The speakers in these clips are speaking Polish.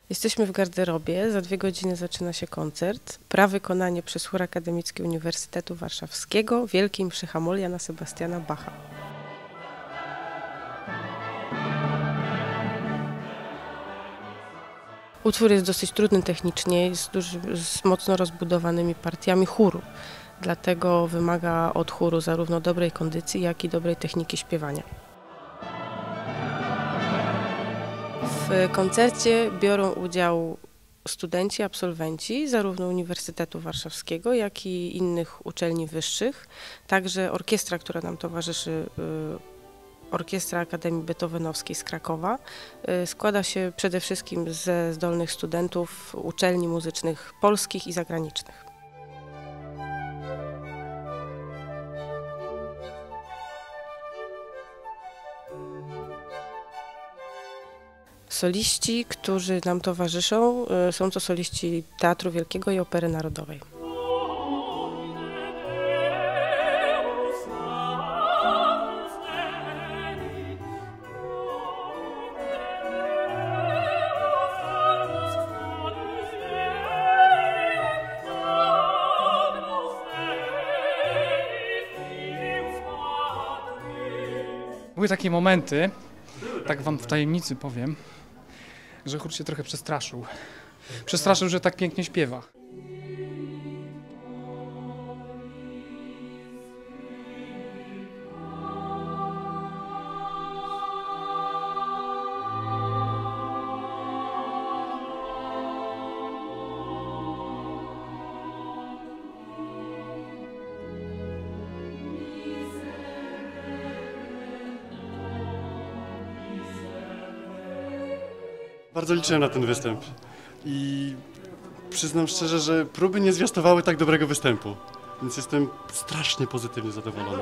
Jesteśmy w garderobie, za 2 godziny zaczyna się koncert. Prawykonanie przez Chór Akademicki Uniwersytetu Warszawskiego Wielkiej Mszy Hamoll Jana Sebastiana Bacha. Utwór jest dosyć trudny technicznie, z mocno rozbudowanymi partiami chóru. Dlatego wymaga od chóru zarówno dobrej kondycji, jak i dobrej techniki śpiewania. W koncercie biorą udział studenci, absolwenci zarówno Uniwersytetu Warszawskiego, jak i innych uczelni wyższych. Także orkiestra, która nam towarzyszy, Orkiestra Akademii Beethovenowskiej z Krakowa, składa się przede wszystkim ze zdolnych studentów uczelni muzycznych polskich i zagranicznych. Soliści, którzy nam towarzyszą, są to soliści Teatru Wielkiego i Opery Narodowej. Były takie momenty, tak wam w tajemnicy powiem, że chór się trochę przestraszył. Przestraszył, że tak pięknie śpiewa. Bardzo liczyłem na ten występ i przyznam szczerze, że próby nie zwiastowały tak dobrego występu, więc jestem strasznie pozytywnie zadowolony.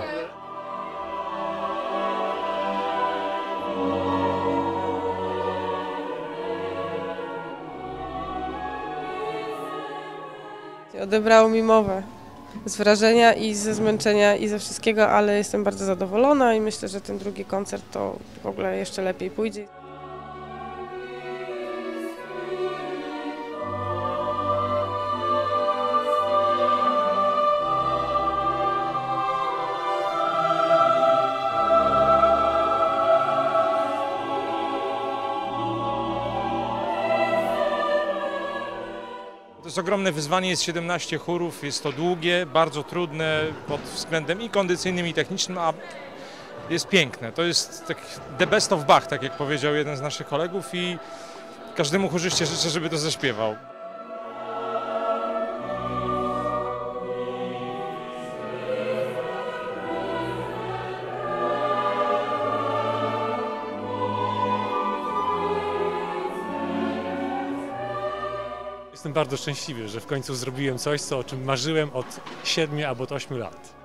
Odebrało mi mowę z wrażenia i ze zmęczenia i ze wszystkiego, ale jestem bardzo zadowolona i myślę, że ten drugi koncert to w ogóle jeszcze lepiej pójdzie. To jest ogromne wyzwanie, jest 17 chórów, jest to długie, bardzo trudne pod względem i kondycyjnym, i technicznym, a jest piękne. To jest tak the best of Bach, tak jak powiedział jeden z naszych kolegów, i każdemu chórzyście życzę, żeby to zaśpiewał. Jestem bardzo szczęśliwy, że w końcu zrobiłem coś, o czym marzyłem od 7 albo od 8 lat.